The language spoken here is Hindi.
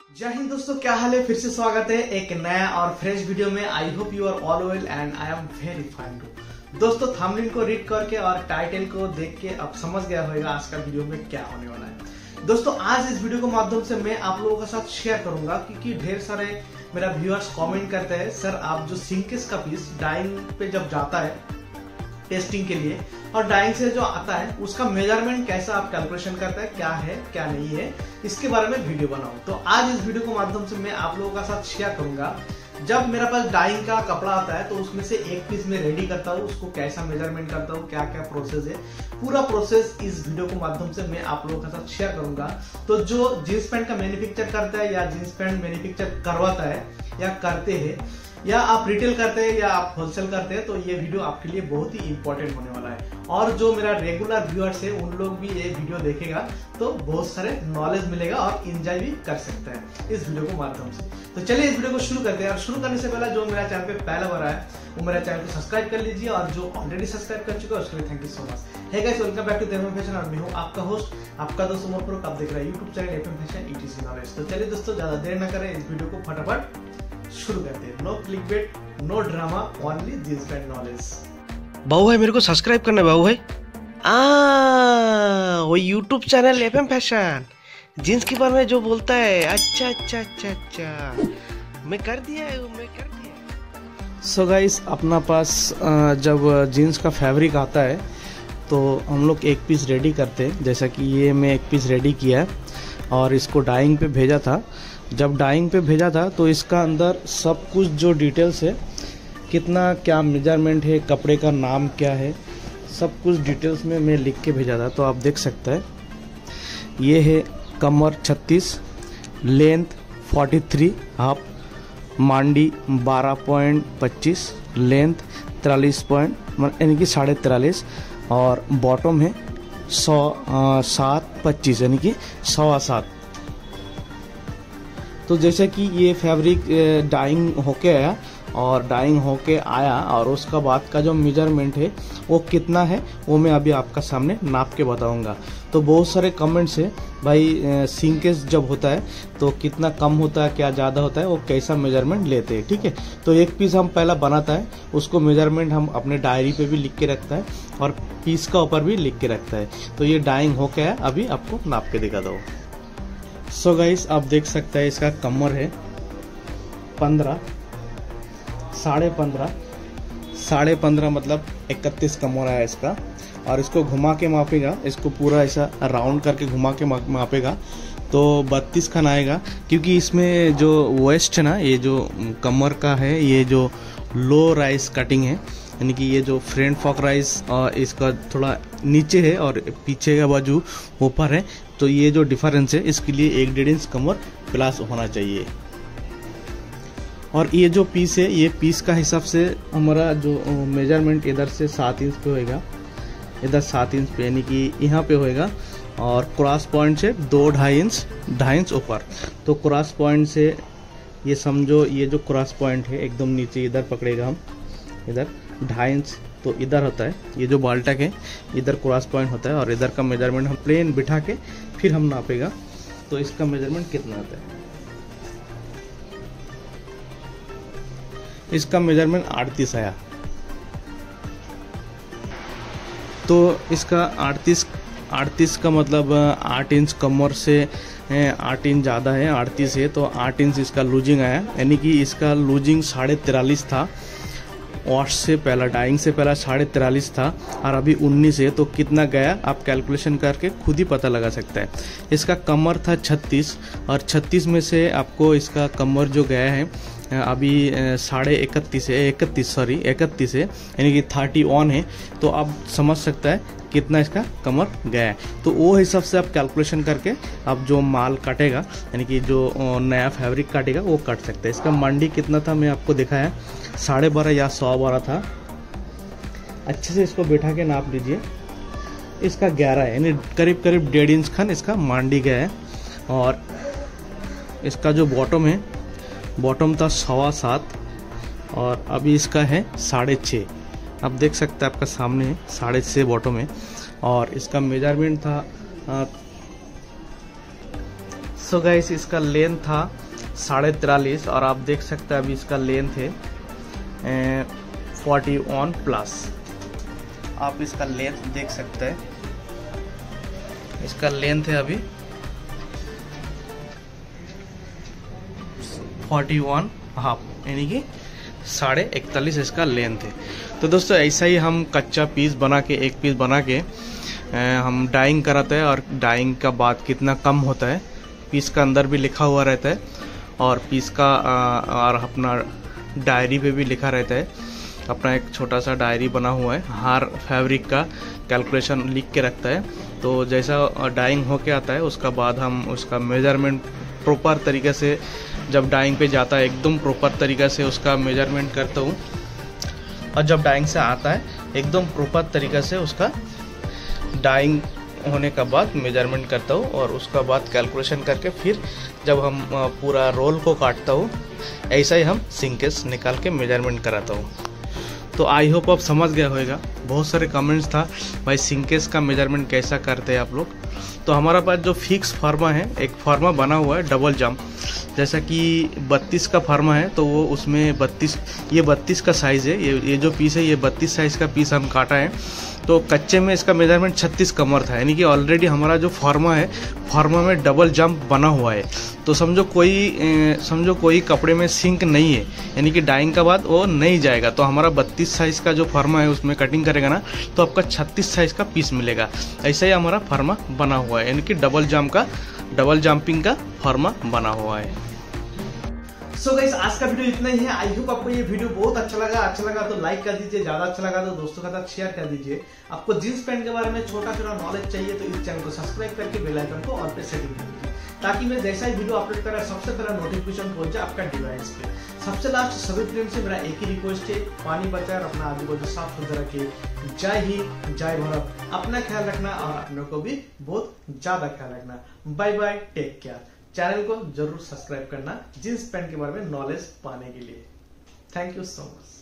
जय हिंद दोस्तों, क्या हाल है। फिर से स्वागत है एक नया और फ्रेश वीडियो में। I hope you are all well and I am very fine too. दोस्तों, थंबनेल को रीड करके और टाइटल को देख के अब समझ गया होगा आज का वीडियो में क्या होने वाला है। दोस्तों, आज इस वीडियो के माध्यम से मैं आप लोगों के साथ शेयर करूंगा क्योंकि ढेर सारे मेरा व्यूअर्स कमेंट करते हैं, सर आप जो सिंकेस का पीस डाइंग पे जब जाता है टेस्टिंग के लिए और डाइंग से जो आता है उसका मेजरमेंट कैसा आप कैलकुलेशन करता है, क्या है क्या नहीं है, इसके बारे में वीडियो बनाऊं। तो आज इस वीडियो के माध्यम से मैं आप लोगों के साथ शेयर करूंगा, जब मेरे पास डाइंग का कपड़ा आता है तो उसमें से एक पीस में रेडी करता हूँ, उसको कैसा मेजरमेंट करता हूँ, क्या क्या प्रोसेस है, पूरा प्रोसेस इस वीडियो के माध्यम से मैं आप लोगों के साथ शेयर करूंगा। तो जो जींस पैंट का मैन्युफैक्चर करता है या जींस पैंट मैन्युफैक्चर करवाता है या करते हैं या आप रिटेल करते हैं या आप होलसेल करते हैं, तो ये वीडियो आपके लिए बहुत ही इंपॉर्टेंट होने वाला है। और जो मेरा रेगुलर व्यूअर्स है उन लोग भी ये वीडियो देखेगा तो बहुत सारे नॉलेज मिलेगा और एंजॉय भी कर सकते हैं इस वीडियो के माध्यम से। तो चलिए इस वीडियो को शुरू करते हैं। और शुरू करने से पहले जो मेरा चैनल पे पहला बार है वो मेरा चैनल को सब्सक्राइब कर लीजिए, और जो ऑलरेडी सब्सक्राइब कर चुका है उसके लिए thank you so much. Hey guys, welcome back to FM fashion और मैं हूं आपका होस्ट, आपका दोस्त उमर फारूक। आप देख रहे हैं YouTube channel FM fashion ETC knowledge. तो चलिए दोस्तों, ज्यादा देर न करें, इस वीडियो को फटाफट शुरू करते हैं। No clickbait, no drama, only jeans pant knowledge. बाबू भाई मेरे को सब्सक्राइब करना है बाबू भाई। वो YouTube channel FM fashion jeans के बारे में जो बोलता है। अच्छा अच्छा अच्छा अच्छा, मैं कर दिया है, मैं कर दिया। सो गाइस, अपना पास जब जीन्स का फैब्रिक आता है तो हम लोग एक पीस रेडी करते हैं। जैसा कि ये मैं एक पीस रेडी किया है और इसको डाइंग पे भेजा था। जब डाइंग पे भेजा था तो इसका अंदर सब कुछ जो डिटेल्स है, कितना क्या मेजरमेंट है, कपड़े का नाम क्या है, सब कुछ डिटेल्स में मैं लिख के भेजा था। तो आप देख सकते हैं, ये है कमर 36, लेंथ 43 हाफ, मांडी 12.25, लेंथ 43 यानी कि 43.5, और बॉटम है 7.25 यानी कि 7.25। तो जैसे कि ये फैब्रिक डाइंग होके आया और डाइंग होके आया और उसका बाद का जो मेजरमेंट है वो कितना है वो मैं अभी आपका सामने नाप के बताऊंगा। तो बहुत सारे कमेंट्स है भाई, सिंकेस जब होता है तो कितना कम होता है, क्या ज़्यादा होता है, वो कैसा मेजरमेंट लेते हैं। ठीक है, तो एक पीस हम पहला बनाता है, उसको मेजरमेंट हम अपने डायरी पे भी लिख के रखता है और पीस का ऊपर भी लिख के रखता है। तो ये डाइंग होके आया, अभी आपको नाप के दिखा दो। सो गाइस, आप देख सकते हैं इसका कमर है 15, 15.5 मतलब 31 कमर है इसका। और इसको घुमा के मापेगा, इसको पूरा ऐसा राउंड करके घुमा के मापेगा तो 32 खान आएगा। क्योंकि इसमें जो वेस्ट है ना, ये जो कमर का है, ये जो लो राइस कटिंग है, यानी कि ये जो फ्रंट फॉक राइस इसका थोड़ा नीचे है और पीछे का बाजू ऊपर है। तो ये जो डिफरेंस है इसके लिए 1.5 इंच कमर प्लस होना चाहिए। और ये जो पीस है, ये पीस का हिसाब से हमारा जो मेजरमेंट इधर से 7 इंच पे होएगा, इधर 7 इंच पे यानी कि यहाँ पे होएगा, और क्रॉस पॉइंट से 2-2.5 इंच ऊपर। तो क्रॉस पॉइंट से ये समझो, ये जो क्रॉस पॉइंट है एकदम नीचे इधर पकड़ेगा हम, इधर 2.5 इंच तो इधर होता है। ये जो बाल्टक है इधर क्रॉस पॉइंट होता है और इधर का मेजरमेंट हम प्लेन बिठा के फिर हम नापेगा तो इसका मेजरमेंट कितना आता है। इसका मेजरमेंट 38 आया। तो इसका 38 का मतलब 8 इंच कमर से 8 इंच ज़्यादा है, 38 है तो 8 इंच इसका लूजिंग आया। यानी कि इसका लूजिंग 43.5 था, वॉश से पहला, डाइंग से पहला 43.5 था और अभी 19 है। तो कितना गया आप कैलकुलेशन करके खुद ही पता लगा सकता है। इसका कमर था 36 और 36 में से आपको इसका कमर जो गया है अभी 31.5 है, 31 है, यानी कि 31 है। तो आप समझ सकता है कितना इसका कमर गया है। तो वो हिसाब से आप कैलकुलेशन करके आप जो माल काटेगा, यानी कि जो नया फैब्रिक काटेगा वो काट सकते हैं। इसका मंडी कितना था मैं आपको दिखाया, 12.5 या 112 था। अच्छे से इसको बैठा के नाप लीजिए। इसका 11 है, यानी करीब 1.5 इंच खन इसका मंडी गया है। और इसका जो बॉटम है, बॉटम था 7.25 और अभी इसका है 6.5। आप देख सकते हैं आपका सामने है 6.5 बॉटम है। और इसका मेजरमेंट था सो गाइस इसका लेंथ था 43.5 और आप देख सकते हैं अभी इसका लेंथ है 41 प्लस। आप इसका लेंथ देख सकते हैं, इसका लेंथ है अभी 41 हाफ, यानी कि 41.5 इसका लेंथ है। तो दोस्तों ऐसा ही हम कच्चा पीस बना के, एक पीस बना के हम डाइंग कराते हैं, और डाइंग का बाद कितना कम होता है पीस का अंदर भी लिखा हुआ रहता है, और पीस का और अपना डायरी पे भी लिखा रहता है। अपना एक छोटा सा डायरी बना हुआ है, हर फैब्रिक का कैलकुलेशन लिख के रखता है। तो जैसा डाइंग होके आता है उसका बाद हम उसका मेजरमेंट प्रॉपर तरीके से, जब डाइंग पे जाता है एकदम प्रॉपर तरीके से उसका मेजरमेंट करता हूँ, और जब डाइंग से आता है एकदम प्रॉपर तरीके से उसका डाइंग होने का बाद मेजरमेंट करता हूँ, और उसका बाद कैलकुलेशन करके फिर जब हम पूरा रोल को काटता हूँ ऐसा ही हम सिंकेस निकाल के मेजरमेंट कराता हूँ। तो आई होप आप समझ गया होगा। बहुत सारे कमेंट्स था भाई सिंकेस का मेजरमेंट कैसा करते हैं आप लोग। तो हमारा पास जो फिक्स फार्मा है, एक फार्मा बना हुआ है डबल जंप, जैसा कि 32 का फार्मा है तो वो उसमें 32 का साइज़ है। ये जो पीस है ये 32 साइज़ का पीस हम काटा है। तो कच्चे में इसका मेजरमेंट 36 कमर था, यानी कि ऑलरेडी हमारा जो फार्मा है, फार्मा में डबल जंप बना हुआ है। तो समझो कोई कपड़े में सिंक नहीं है, यानी कि डाइंग का बाद वो नहीं जाएगा। तो हमारा 32 साइज़ का जो फार्मा है उसमें कटिंग करेगा ना तो आपका 36 साइज़ का पीस मिलेगा। ऐसा ही हमारा फार्मा बना हुआ है, यानी कि डबल जंपिंग का फार्मा बना हुआ है। सो गाइस आज का वीडियो इतना ही है। आई होप आपको ये वीडियो बहुत अच्छा लगा तो लाइक कर दीजिए, ज्यादा अच्छा लगा तो दोस्तों के साथ शेयर कर दीजिए। आपको जींस पैंट के बारे में छोटा छोटा नॉलेज चाहिए तो इस चैनल को सब्सक्राइब करके बेल आइकन को ऑल पे सेटिंग कर दीजिए, ताकि मैं जैसा ही वीडियो अपलोड करा सबसे पहला नोटिफिकेशन पहुंच जाए आपका डिवाइस पे। सबसे लास्ट सभी फ्रेंड से मेरा एक ही रिक्वेस्ट है, पानी बचाए और अपना आजू बाजू साफ सुथरा रखिए। जय हिंद, जय भारत। अपना ख्याल रखना और अपनों को भी बहुत ज्यादा ख्याल रखना। Bye bye, take care. Channel को जरूर सब्सक्राइब करना जींस पैंट के बारे में नॉलेज पाने के लिए। Thank you so much.